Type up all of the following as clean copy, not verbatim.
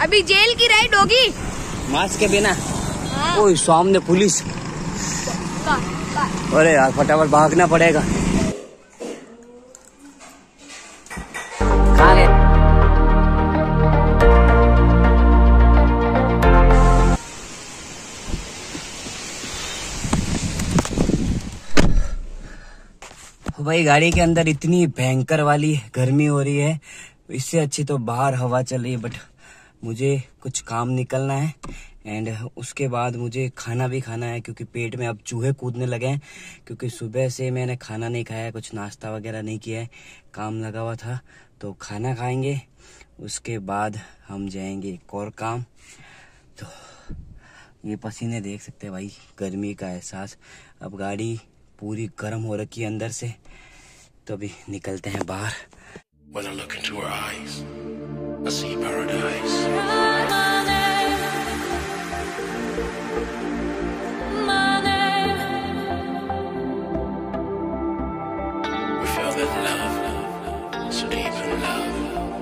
अभी जेल की राइड होगी मास्क के बिना। हाँ। ओए सामने पुलिस। अरे यार फटाफट भागना पड़ेगा। कहाँ गए? भाई गाड़ी के अंदर इतनी भयंकर वाली गर्मी हो रही है, इससे अच्छी तो बाहर हवा चल रही है। बट मुझे कुछ काम निकलना है एंड उसके बाद मुझे खाना भी खाना है, क्योंकि पेट में अब चूहे कूदने लगे हैं। क्योंकि सुबह से मैंने खाना नहीं खाया, कुछ नाश्ता वगैरह नहीं किया है, काम लगा हुआ था। तो खाना खाएंगे, उसके बाद हम जाएंगे एक और काम। तो ये पसीने देख सकते हैं भाई, गर्मी का एहसास। अब गाड़ी पूरी गर्म हो रखी है अंदर से, तो अभी निकलते हैं बाहर। When I look into her eyes, I see paradise. We feel that love, so deep in love.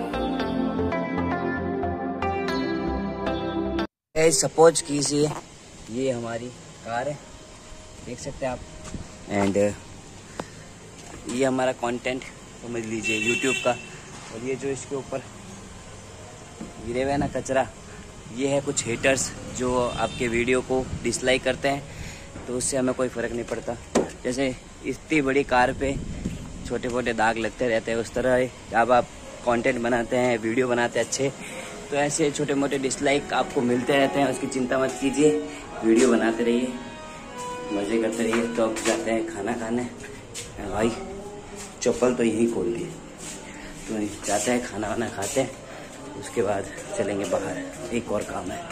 Suppose कीजिए ये हमारी कार है, देख सकते हैं आप। एंड ये हमारा कंटेंट समझ लीजिए यूट्यूब का। और ये जो इसके ऊपर गिरे हुए ना कचरा, ये है कुछ हेटर्स जो आपके वीडियो को डिसलाइक करते हैं। तो उससे हमें कोई फ़र्क नहीं पड़ता। जैसे इतनी बड़ी कार पे छोटे मोटे दाग लगते रहते हैं, उस तरह जब आप कंटेंट बनाते हैं, वीडियो बनाते हैं अच्छे, तो ऐसे छोटे मोटे डिसलाइक आपको मिलते रहते हैं। उसकी चिंता मत कीजिए, वीडियो बनाते रहिए, मज़े करते रहिए। तो अब जाते हैं खाना खाने। भाई चप्पल तो यहीं खोल दिए, तो जाते हैं खाना वाना खाते हैं, उसके बाद चलेंगे बाहर, एक और काम है।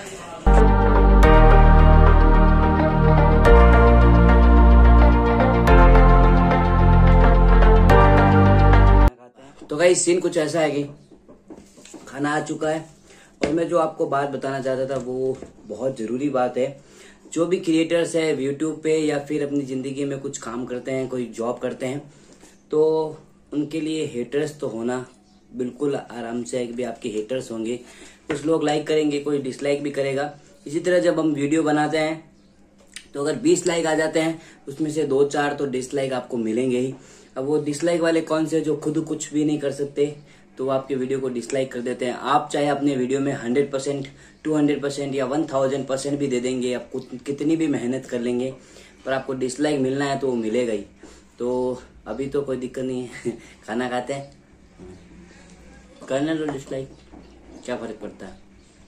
तो गाइस सीन कुछ ऐसा है कि खाना आ चुका है, और मैं जो आपको बात बताना चाहता था वो बहुत ज़रूरी बात है। जो भी क्रिएटर्स है यूट्यूब पे या फिर अपनी ज़िंदगी में कुछ काम करते हैं, कोई जॉब करते हैं, तो उनके लिए हेटर्स तो होना बिल्कुल आराम से है कि भी आपके हेटर्स होंगे। कुछ लोग लाइक करेंगे, कोई डिसलाइक भी करेगा। इसी तरह जब हम वीडियो बनाते हैं तो अगर 20 लाइक आ जाते हैं, उसमें से 2-4 तो डिसलाइक आपको मिलेंगे ही। अब वो डिसलाइक वाले कौन से जो खुद कुछ भी नहीं कर सकते, तो आपके वीडियो को डिसलाइक कर देते हैं। आप चाहे अपने वीडियो में 100%, 200% या 1000% भी दे देंगे, आप कितनी भी मेहनत कर लेंगे, पर आपको डिसलाइक मिलना है तो वो मिलेगा ही। तो अभी तो कोई दिक्कत नहीं है, खाना खाते हैं, करना तो डिसलाइक, क्या फर्क पड़ता है।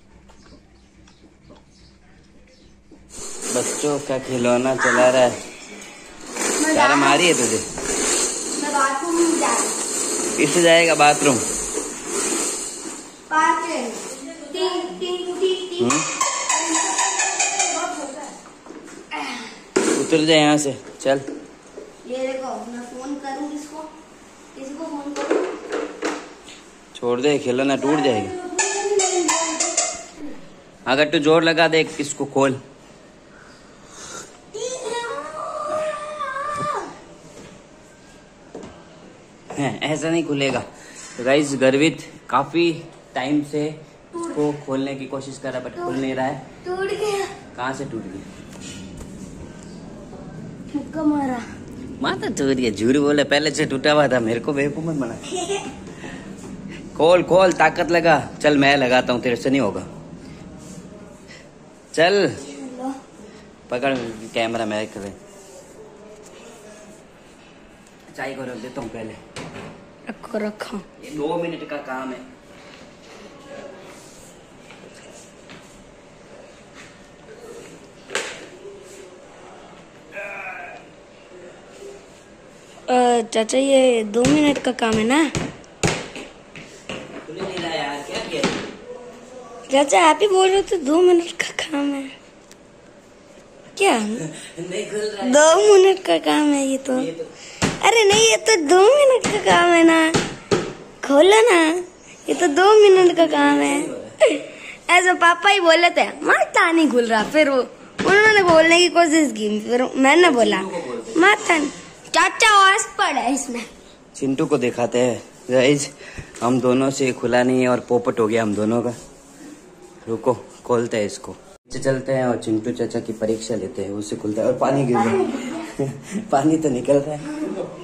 बच्चों का खिलौना चला रहा है, शर्म आ रही है तुझे? मैं बाथरूम में जा रही। किससे जाएगा बाथरूम? उतर जाए यहाँ से, चल। ये देखो, मैं फोन करूँ किसको फोन करूँ? छोड़ दे, खिलौना टूट जाएगा। अगर तू जोर लगा दे, इसको खोल। ऐसा नहीं खुलेगा। तो गाइस गर्वित काफी टाइम से इसको खोलने की कोशिश कर रहा है, बट खुल नहीं रहा है। टूट गया। कहाँ से टूट गया? मुक्का मारा। माता टूट गया, झूठ बोले, पहले से टूटा हुआ था, मेरे को बेवकूफ मत बना। खोल खोल, ताकत लगा। चल मैं लगाता हूँ, तेरे से नहीं होगा। चल पकड़ कैमरा, मैं करे चाय को रख देता हूँ पहले। रखा। ये 2 मिनट का काम है। चाचा ये 2 मिनट का काम है ना? तूने नहीं लाया यार, क्या किया? चाचा आप ही बोल रहे थे 2 मिनट का काम है क्या? नहीं खुल रहा है। 2 मिनट का काम है ये तो। अरे नहीं, ये तो 2 मिनट का काम है ना, खोलो ना, ये तो 2 मिनट का काम है। ऐसा पापा ही बोले थे, माता नहीं खुल रहा, फिर वो उन्होंने बोलने की कोशिश की, फिर मैंने बोला माता। चाचा आवाज पड़ा है इसमें। चिंटू को दिखाते हैं गाइस, हम दोनों से खुला नहीं है और पोपट हो गया हम दोनों का। रुको खोलते हैं इसको। चलते हैं और चिंटू चाचा की परीक्षा लेते हैं, उससे खुलता है। और पानी गिर रहा है पानी तो निकल रहा है।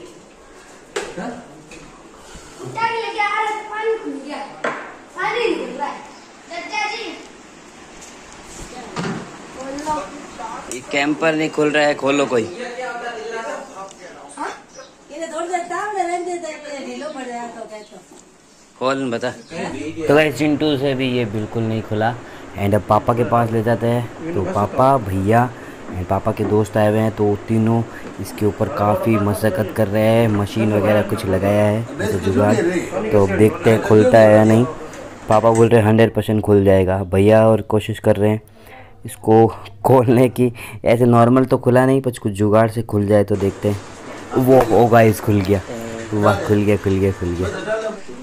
ये कैंपर नहीं खुल रहा है, खोलो कोई। खोल बता। तो गाइस चिंटू से भी ये बिल्कुल नहीं खुला एंड अब पापा के पास ले जाते हैं। तो पापा, भैया एंड पापा के दोस्त आए हुए हैं, तो तीनों इसके ऊपर काफ़ी मशक्क़त कर रहे हैं। मशीन वगैरह कुछ लगाया है ऐसे जुगाड़, तो अब देखते हैं खुलता है या नहीं। पापा बोल रहे हैं 100% खुल जाएगा। भैया और कोशिश कर रहे हैं इसको खोलने की। ऐसे नॉर्मल तो खुला नहीं, पर कुछ जुगाड़ से खुल जाए तो देखते हैं। वो हो गाइस खुल गया। वाह खुल गया खुल गया खुल गया।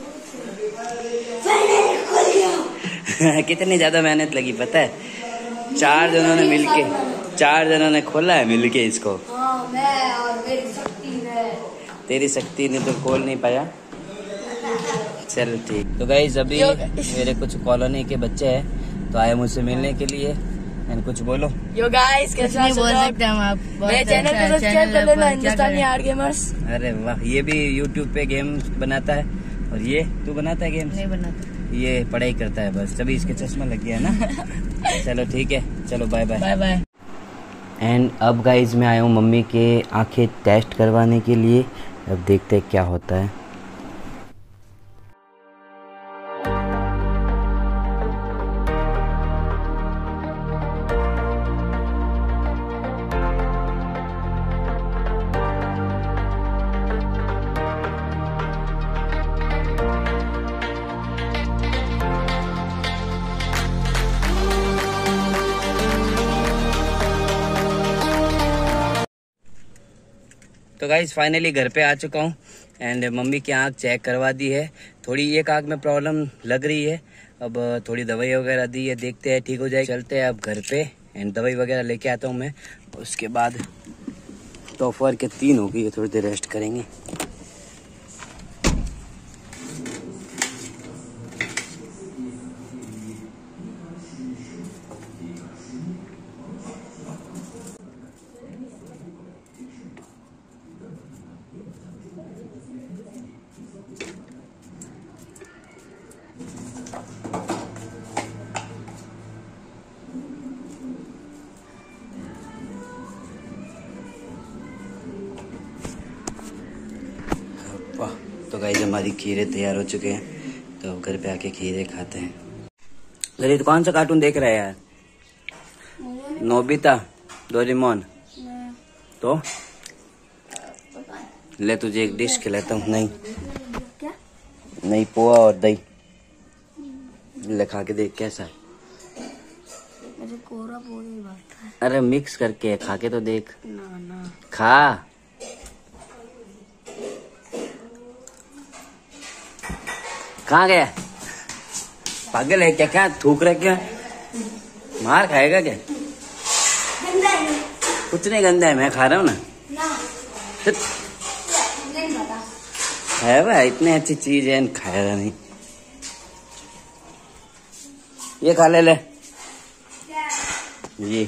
कितनी ज़्यादा मेहनत लगी पता है। 4 जनों ने मिलके, 4 जनों ने खोला है मिलके इसको। मैं और मेरी शक्ति है। तेरी शक्ति ने तो खोल नहीं पाया। चल ठीक। तो गाइस अभी मेरे कुछ कॉलोनी के बच्चे हैं तो आए मुझसे मिलने के लिए। एंड कुछ बोलो। यो गाइस कैसे बोल सकते हैं हम आप? मेरे चैनल पे सब्सक्राइब कर लेना, हिंदुस्तानी हार्ड गेमर्स। अरे वाह, ये भी यूट्यूब पे गेम्स बनाता है। और ये तू बनाता है गेम्स? नहीं बनाता, ये पढ़ाई करता है बस, तभी इसके चश्मा लग गया ना। चलो ठीक है, चलो bye bye bye bye. And अब गाइज मैं आया हूँ मम्मी के आंखें टेस्ट करवाने के लिए। अब देखते हैं क्या होता है। तो गाइज फाइनली घर पे आ चुका हूँ एंड मम्मी की आँख चेक करवा दी है। थोड़ी एक आँख में प्रॉब्लम लग रही है, अब थोड़ी दवाई वगैरह दी है, देखते हैं ठीक हो जाए। चलते हैं अब घर पे एंड दवाई वगैरह लेके आता हूँ मैं। उसके बाद दोपहर के 3 हो गई, थोड़ी देर रेस्ट करेंगे। तो गाइस हमारी खीरे तैयार हो चुके हैं, तो घर पे आके खीरे खाते हैं। अरे तो कौन सा कार्टून देख रहा है यार? Nobita, Doraemon? तो ले तुझे एक डिश खिलाता हूँ। नहीं क्या? नहीं, पोहा और दही। ले खा के देख कैसा है। मुझे कोरा पोहा नहीं भाता है। अरे मिक्स करके खा के तो देख। ना खा। कहाँ गया? पागल है क्या? क्या थूक रहा क्या? मार खाएगा क्या? गंदा है। कुछ नहीं गंदा है, मैं खा रहा हूँ ना। नहीं पता है भाई, इतनी अच्छी चीज है, खाएगा नहीं। ये खा ले ये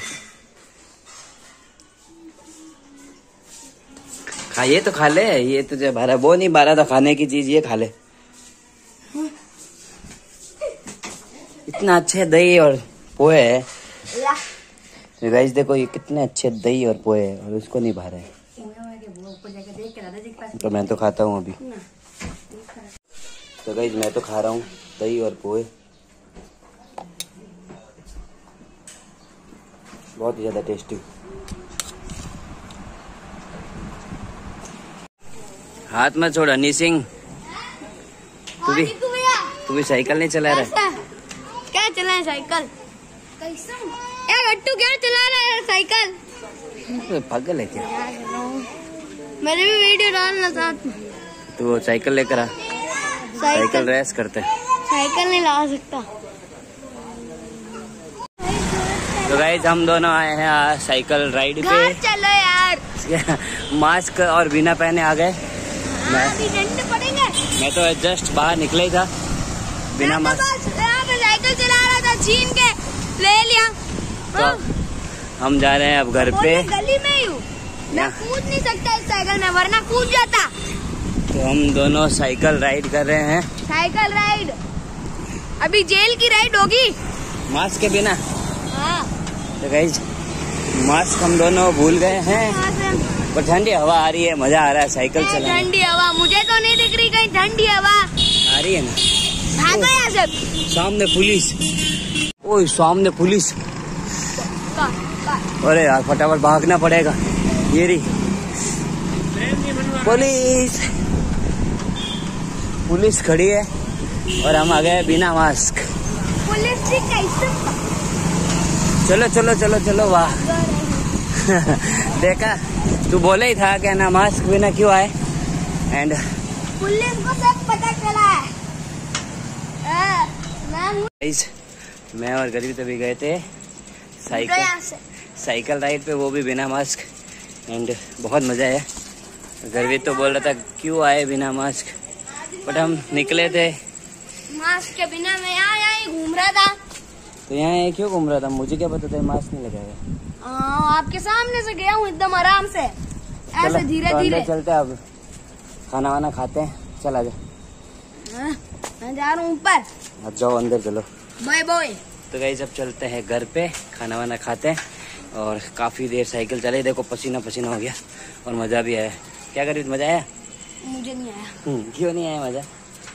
खा, ये तो खा ले। ये तुझे भरा, वो नहीं भरा तो खाने की चीज, ये खा ले। इतना अच्छे दही और पोहे है गाइस, देखो ये कितने अच्छे दही और पोहे है और उसको नहीं भा रहे। तो मैं तो खाता हूँ अभी। तो गाइस मैं तो खा रहा हूँ दही और पोहे, बहुत ही ज्यादा टेस्टी। हाथ मत छोड़ हनी सिंह, तू भी साइकिल नहीं चला रहा है? क्या चला है साइकिल? कैसा यार गट्टू, क्या चला रहा है साइकिल? पागल है क्या? मेरे भी वीडियो डालना साथ में। तो साइकिल लेकर आ, साइकिल रेस करते हैं। साइकिल नहीं ला सकता। तो गाइस हम दोनों आए हैं आज साइकिल राइड पे। चलो यार। मास्क और बिना पहने आ गए। पड़ेंगे। मैं तो जस्ट बाहर निकले ही था बिना मास्क। साइकिल चला रहा था छीन के ले लिया। हाँ। हम जा रहे हैं अब घर पे। गली में ही हूँ, मैं कूद नहीं सकता इस साइकिल में, वरना कूद जाता। तो हम दोनों साइकिल राइड कर रहे हैं। साइकिल राइड, अभी जेल की राइड होगी मास्क के बिना। हाँ। तो गाइस मास्क हम दोनों भूल गए हैं, पर ठंडी हवा आ रही है, मजा आ रहा है साइकिल चलाने। ठंडी हवा मुझे तो नहीं दिख रही, कहीं ठंडी हवा आ रही है ना। भागो यहाँ से। सामने पुलिस, ओए सामने पुलिस। अरे यार फटाफट भागना पड़ेगा। ये रही पुलिस, पुलिस खड़ी है और हम आ गए बिना मास्क। पुलिस जी कैसे? चलो चलो चलो चलो, वाह। देखा, तू बोले ही था क्या ना मास्क बिना क्यों आए। एंड पुलिस को सब पता चला है। मैं और गरीब तभी गए थे साइकिल राइड पे, वो भी बिना मास्क। एंड बहुत मजा आया। गरीब तो बोल रहा था क्यों आए बिना मास्क, बट हम निकले थे मास्क के बिना। मैं यहाँ घूम रहा था। तो यहाँ क्यों घूम रहा था, मुझे क्या पता था मास्क नहीं लगाएगा। आपके सामने से गया हूँ एकदम आराम से, ऐसे धीरे धीरे। चलते अब खाना वाना खाते हैं, चल आजा। मैं जा रहा हूँ ऊपर। अब जाओ अंदर, चलो बाय बाय। तो गाइस अब चलते हैं घर पे, खाना वाना खाते हैं। और काफी देर साइकिल चले, देखो पसीना पसीना हो गया और मजा भी आया। क्या करी, मजा आया? मुझे नहीं आया। क्यों नहीं आया मजा?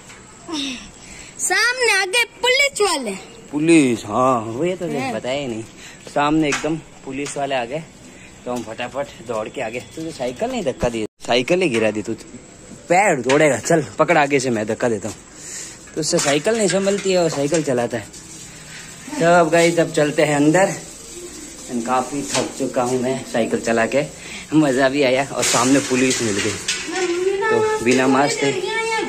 सामने आगे पुलिस वाले। पुलिस, हाँ वो ये तो बताया ही नहीं। सामने एकदम पुलिस वाले आ गए, तो हम फटाफट दौड़ के आगे। तुझे साइकिल नहीं धक्का दी, साइकिल ही गिरा दी तू। पैर दौड़ेगा, चल पकड़ आगे से, मैं धक्का देता हूँ। तो उससे साइकिल नहीं संभलती है और साइकिल चलाता है। तो अब गाइस अब चलते हैं अंदर। काफी थक चुका हूँ मैं साइकिल चला के, मजा भी आया। और सामने पुलिस मिल गई, तो बिना मास्क थे।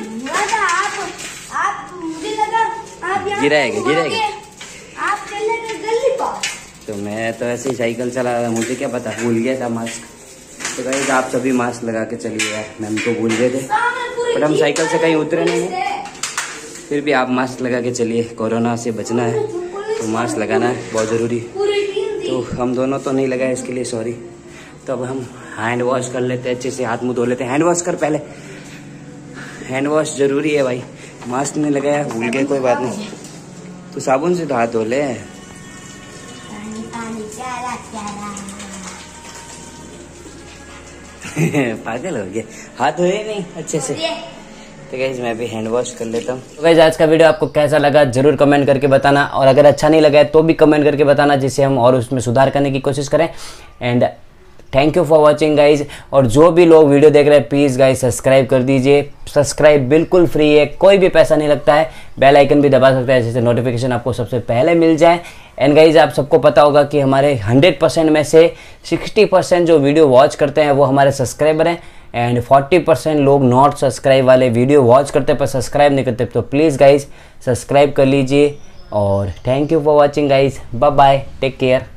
गिराएगा। आप चले गए गली पास। तो मैं तो ऐसे ही साइकिल चला रहा, मुझे क्या पता, भूल गया था मास्क। तो गाइस आप सभी मास्क लगा के चलिए यार, मैम तो भूल गए थे, बट हम साइकिल से कहीं उतरे नहीं है। फिर भी आप मास्क लगा के चलिए, कोरोना से बचना है तो मास्क लगाना है बहुत ज़रूरी। तो हम दोनों तो नहीं लगाए, इसके लिए सॉरी। तो अब हम हैंड वॉश कर लेते हैं, अच्छे से हाथ मुंह धो लेते हैं। हैंड वॉश कर पहले, हैंड वॉश जरूरी है भाई। मास्क नहीं लगाया, भूल गए, कोई बात नहीं। तो साबुन से तो हाथ धो ले। पागल हो गया, हाथ धोए नहीं अच्छे से। तो गाइस मैं भी हैंड वॉश कर लेता हूँ। तो गाइस आज का वीडियो आपको कैसा लगा जरूर कमेंट करके बताना, और अगर अच्छा नहीं लगा है तो भी कमेंट करके बताना, जिससे हम और उसमें सुधार करने की कोशिश करें। And thank you for watching guys. और जो भी लोग वीडियो देख रहे हैं प्लीज़ गाइज सब्सक्राइब कर दीजिए। सब्सक्राइब बिल्कुल फ्री है, कोई भी पैसा नहीं लगता है। बेल आइकन भी दबा सकते हैं, जिससे नोटिफिकेशन आपको सबसे पहले मिल जाए। एंड गाइज आप सबको पता होगा कि हमारे 100% में से 60% जो वीडियो वॉच करते हैं वो हमारे सब्सक्राइबर हैं, एंड 40% लोग नॉट सब्सक्राइब वाले वीडियो वॉच करते पर सब्सक्राइब नहीं करते। तो प्लीज़ गाइज सब्सक्राइब कर लीजिए। और thank you for watching guys, bye bye, take care.